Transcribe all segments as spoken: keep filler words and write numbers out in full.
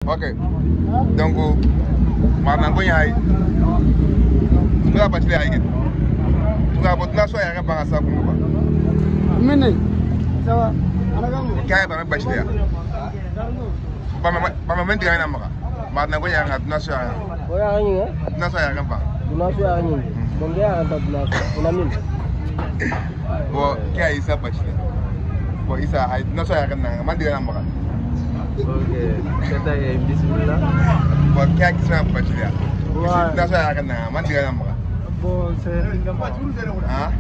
Ok. Donc, maintenant, quand il y a tu vas pas te faire. Tu vas pas te faire un peu à ça pour moi. Mais ça va. Quand il va me bâcher. Pas ma pas ma dire rien à moi. Maintenant, quand il y a un nation. Ouais, rien. Nation rien pas. Nation rien. Donc il y a un peu de on a mis. Bon, quand il s'est bâché. Bon, il s'est nation rien. Man dire rien à moi. Ok, c'est bismillah. Bon, quand il s'est bâché. Nation rien. Man dire rien à moi. Bon, c'est ah.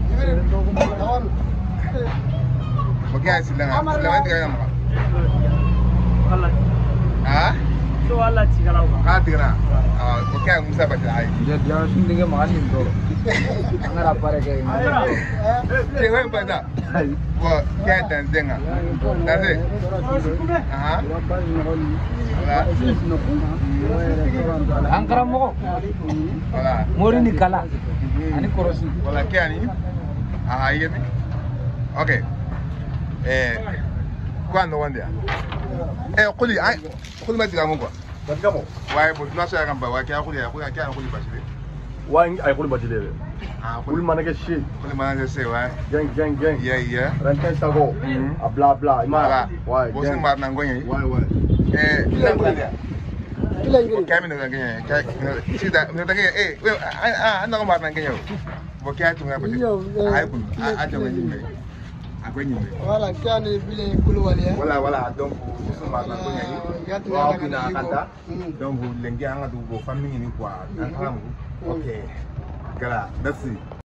Ok, c'est là. C'est là dire rien à moi. Ah? So Allah tigala wa. Ah, tigala. Ah, ok, on s'est bâché. Dia dia sendiri mahalin tu. Angara pare ke. C'est vrai pas ça. Bon, qu'est dans zenga. That's ah. Voilà. Angara mo. Voilà. Mori ni kala. Ani korosi. Voilà, qu'est-ce ah, yemi. Ok. Eh, quoi no wonder. Eh, kuli, ai, kuli ma tiga mo quoi. D'accord. Ouais, bon, na so ya kamba, wa kya kuli ya, kuli kya kuli bachile. Ouais, ay kuli bachile. Ah, kuli manake shit. Kuli manake se, ouais. Gang gang gang. Yeah, yeah. Rantai sago. Ah bla bla. Voilà. Ouais. Bon, c'est ma nangoye. Ouais, ouais. Eh, bila bila. Bila ngiri. Kami na nganya. Kaya, sida, na nganya. Eh, we, ah, anda ko ma nganya. Bo kya tunga bachile. Ay kun, ah, ajo nganya. Voilà, quand il est couloir. Voilà, voilà, donc nous sommes à la Kanta. Donc vous l'engagez à la famille, quoi. Ok, voilà, merci.